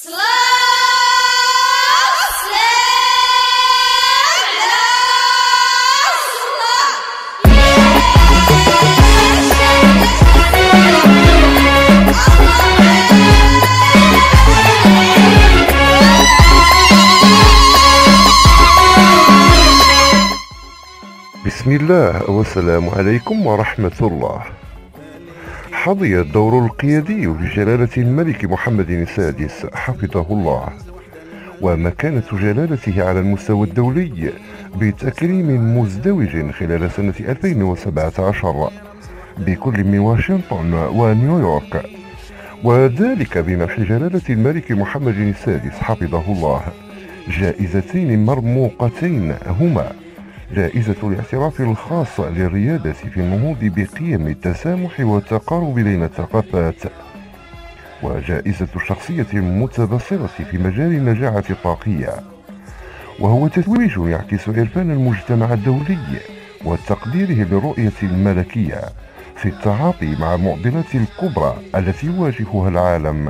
بسم الله والسلام عليكم ورحمة الله. حظي الدور القيادي لجلالة الملك محمد السادس حفظه الله ومكانة جلالته على المستوى الدولي بتكريم مزدوج خلال سنة 2017 بكل من واشنطن ونيويورك، وذلك بمنح جلالة الملك محمد السادس حفظه الله جائزتين مرموقتين، هما جائزة الاعتراف الخاص للريادة في النهوض بقيم التسامح والتقارب بين الثقافات، وجائزة الشخصية المتبصرة في مجال النجاعة الطاقية، وهو تتويج يعكس إرفان المجتمع الدولي وتقديره للرؤية الملكية في التعاطي مع المعضلات الكبرى التي يواجهها العالم.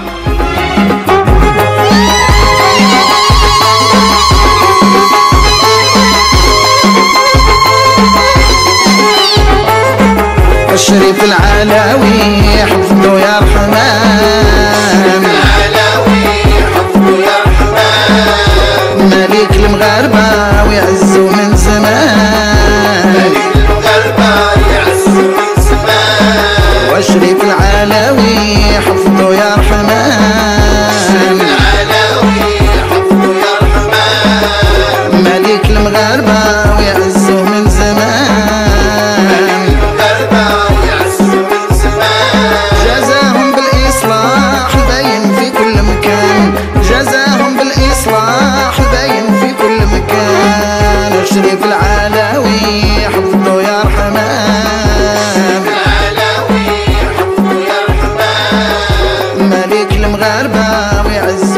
الشريف العلوي حفظه يا رحمن، ملك المغاربة ويعزو من زمان، والشريف العلوي حفظه يا رحمن، ملك المغاربة ويعزو من زمان، جزاهم بالإصلاح باين في كل مكان، جزاهم بالإصلاح باين في كل مكان، الشريف العلوي حفظه يا رحمن، ملك المغاربة ويعز